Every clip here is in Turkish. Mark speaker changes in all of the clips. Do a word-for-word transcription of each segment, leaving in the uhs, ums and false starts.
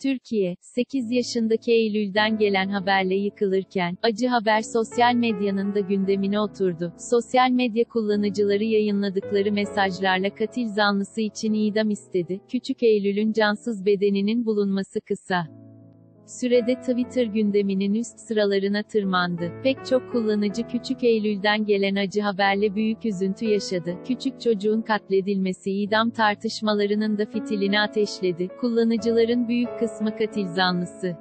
Speaker 1: Türkiye, sekiz yaşındaki Eylül'den gelen haberle yıkılırken, acı haber sosyal medyanın da gündemine oturdu. Sosyal medya kullanıcıları yayınladıkları mesajlarla katil zanlısı için idam istedi. Küçük Eylül'ün cansız bedeninin bulunması kısa sürede Twitter gündeminin üst sıralarına tırmandı. Pek çok kullanıcı Küçük Eylül'den gelen acı haberle büyük üzüntü yaşadı. Küçük çocuğun katledilmesi idam tartışmalarının da fitilini ateşledi. Kullanıcıların büyük kısmı katil zanlısı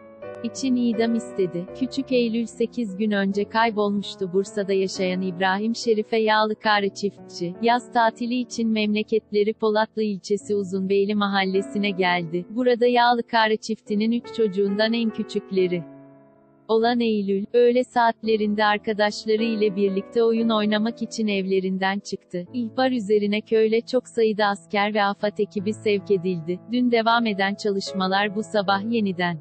Speaker 1: için idam istedi. Küçük Eylül sekiz gün önce kaybolmuştu. Bursa'da yaşayan İbrahim Şerife Yağlıkara çiftçi, yaz tatili için memleketleri Polatlı ilçesi Uzunbeyli mahallesine geldi. Burada Yağlıkara çiftinin üç çocuğundan en küçükleri olan Eylül, öğle saatlerinde arkadaşları ile birlikte oyun oynamak için evlerinden çıktı. İhbar üzerine köyle çok sayıda asker ve AFAD ekibi sevk edildi. Dün devam eden çalışmalar bu sabah yeniden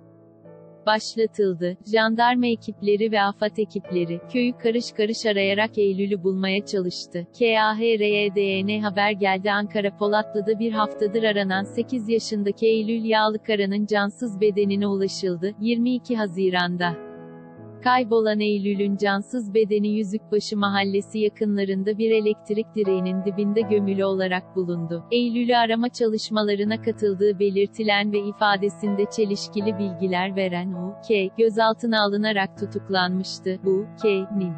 Speaker 1: başlatıldı. Jandarma ekipleri ve AFAD ekipleri, köyü karış karış arayarak Eylül'ü bulmaya çalıştı. K A H R E D N haber geldi. Ankara Polatlı'da bir haftadır aranan sekiz yaşındaki Eylül Yağlıkara'nın cansız bedenine ulaşıldı. yirmi iki Haziran'da kaybolan Eylül'ün cansız bedeni Yüzükbaşı mahallesi yakınlarında bir elektrik direğinin dibinde gömülü olarak bulundu. Eylül'ü arama çalışmalarına katıldığı belirtilen ve ifadesinde çelişkili bilgiler veren U K, gözaltına alınarak tutuklanmıştı. U K'nin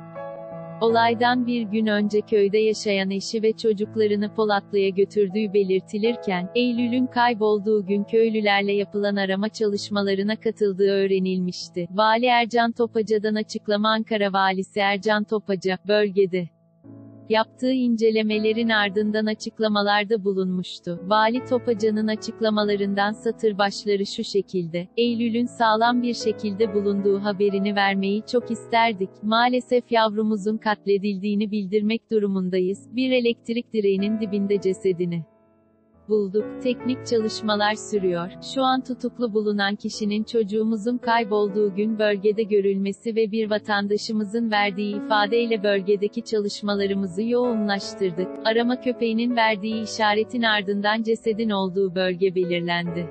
Speaker 1: olaydan bir gün önce köyde yaşayan eşi ve çocuklarını Polatlı'ya götürdüğü belirtilirken, Eylül'ün kaybolduğu gün köylülerle yapılan arama çalışmalarına katıldığı öğrenilmişti. Vali Ercan Topaca'dan açıklama. Ankara Valisi Ercan Topaca, bölgede yaptığı incelemelerin ardından açıklamalarda bulunmuştu. Vali Topaca'nın açıklamalarından satır başları şu şekilde: Eylül'ün sağlam bir şekilde bulunduğu haberini vermeyi çok isterdik. Maalesef yavrumuzun katledildiğini bildirmek durumundayız. Bir elektrik direğinin dibinde cesedini bulduk. Teknik çalışmalar sürüyor. Şu an tutuklu bulunan kişinin çocuğumuzun kaybolduğu gün bölgede görülmesi ve bir vatandaşımızın verdiği ifadeyle bölgedeki çalışmalarımızı yoğunlaştırdık. Arama köpeğinin verdiği işaretin ardından cesedin olduğu bölge belirlendi.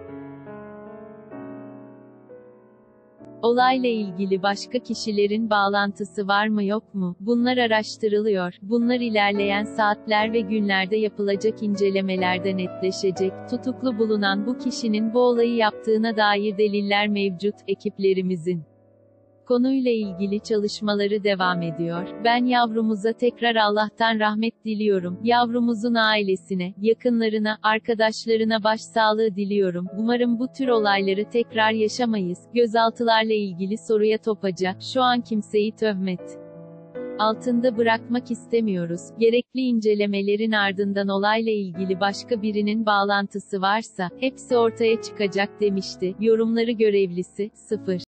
Speaker 1: Olayla ilgili başka kişilerin bağlantısı var mı yok mu? Bunlar araştırılıyor. Bunlar ilerleyen saatler ve günlerde yapılacak incelemelerde netleşecek. Tutuklu bulunan bu kişinin bu olayı yaptığına dair deliller mevcut. Ekiplerimizin konuyla ilgili çalışmaları devam ediyor. Ben yavrumuza tekrar Allah'tan rahmet diliyorum. Yavrumuzun ailesine, yakınlarına, arkadaşlarına başsağlığı diliyorum. Umarım bu tür olayları tekrar yaşamayız. Gözaltılarla ilgili soruya Topaca, şu an kimseyi töhmet altında bırakmak istemiyoruz. Gerekli incelemelerin ardından olayla ilgili başka birinin bağlantısı varsa, hepsi ortaya çıkacak demişti. Yorumları görevlisi, sıfır.